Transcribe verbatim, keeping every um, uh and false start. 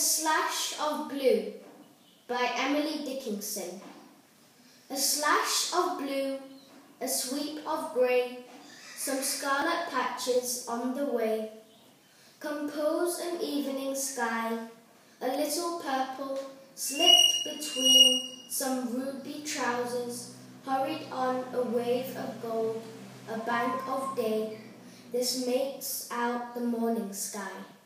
Slash of Blue by Emily Dickinson. A slash of blue, a sweep of grey, some scarlet patches on the way, compose an evening sky, a little purple slipped between some ruby trousers, hurried on a wave of gold, a bank of day, this makes out the morning sky.